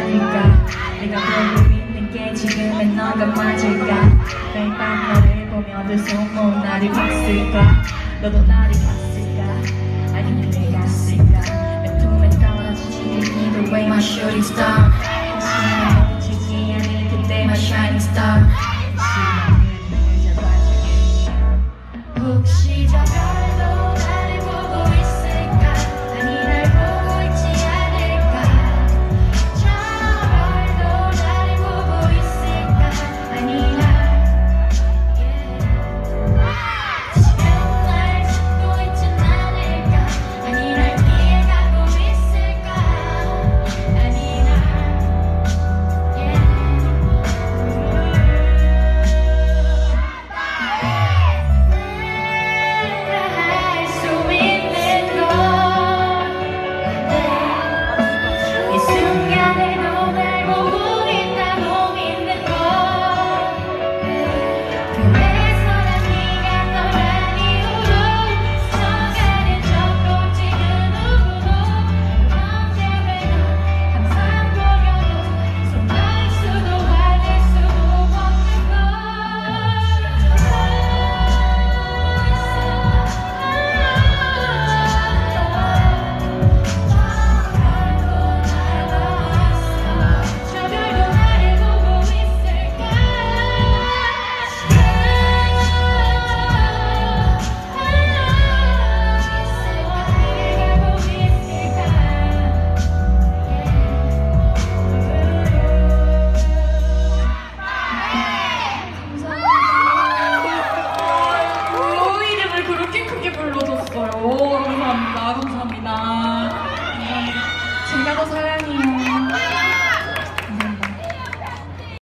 아닐까. 내가 보고 있는 게 지금의 너가 맞을까. 매일 밤 너를 보며 두 손모 나를 봤을까. 너도 나를 봤을까. 아니면 내가 쓸까. 내 품에 떨어지지 Either way my shooting star. 당신은 멈추지 않을 그때 my shining star. 혹시 저 별도 나를 보고 있을까. 아니 날 보고 있지 않을까. 저 별도 나를 보고 있을까. 아니 날 지금 날 찾고 있진 않을까. 아니 날 피해가고 있을까. 아니 날 감사합니다. 감사합니다. 제가 더 사랑해요.